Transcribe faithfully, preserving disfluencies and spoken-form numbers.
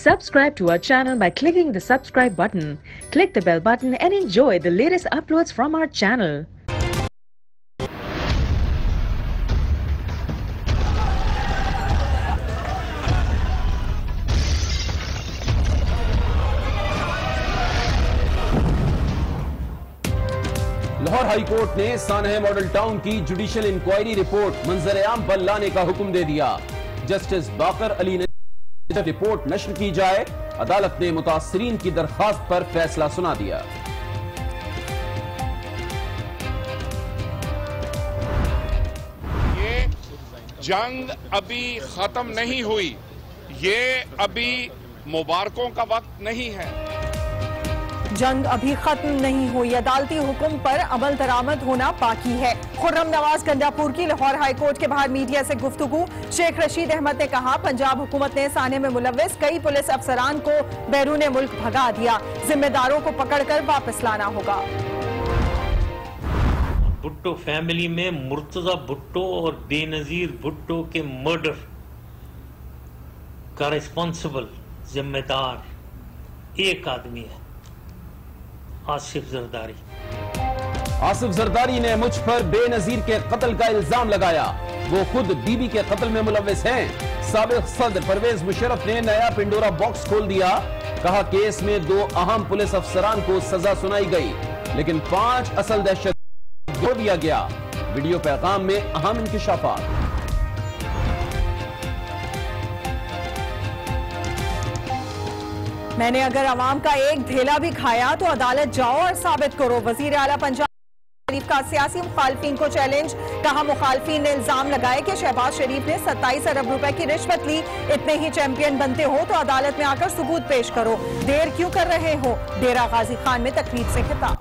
Subscribe to our channel by clicking the subscribe button. Click the bell button and enjoy the latest uploads from our channel. Lahore high court ने सानह model town की judicial inquiry report मंजर-ए-आम पर लाने का हुक्म दे दिया। Justice बाकर अली ने रिपोर्ट नश्र की जाए। अदालत ने मुतासरीन की दरखास्त पर फैसला सुना दिया। ये जंग अभी खत्म नहीं हुई, ये अभी मुबारकों का वक्त नहीं है। जंग अभी खत्म नहीं हुई, अदालती हुक्म पर अमल दरामद होना बाकी है। खुर्रम नवाज गंडापुर की लाहौर हाई कोर्ट के बाहर मीडिया से गुफ्तगू। शेख रशीद अहमद ने कहा, पंजाब हुकूमत ने साने में मुलव्विस कई पुलिस अफसरान को बैरून मुल्क भगा दिया, जिम्मेदारों को पकड़कर वापस लाना होगा। भुट्टो फैमिली में मुर्तजा भुट्टो और बेनजीर भुट्टो के मर्डर का रिस्पॉन्सिबल जिम्मेदार एक आदमी है, आसिफ जरदारी। आसिफ जरदारी ने मुझ पर बेनजीर के कत्ल का इल्जाम लगाया। वो खुद बीबी के कत्ल में मुलव्विस हैं। साबिक सदर परवेज मुशर्रफ ने नया पिंडोरा बॉक्स खोल दिया। कहा, केस में दो अहम पुलिस अफसरान को सजा सुनाई गई, लेकिन पांच असल दहशत छोड़ दिया गया। वीडियो पैगाम में अहम इंकिशाफात। मैंने अगर अवाम का एक धेला भी खाया तो अदालत जाओ और साबित करो। वजीर आला पंजाब शरीफ का सियासी मुखालफिन को चैलेंज। कहा, मुखालफिन ने इल्जाम लगाए कि शहबाज शरीफ ने सत्ताईस अरब रुपए की रिश्वत ली। इतने ही चैंपियन बनते हो तो अदालत में आकर सबूत पेश करो, देर क्यों कर रहे हो। डेरा गाजी खान में तकरीर से खिताब।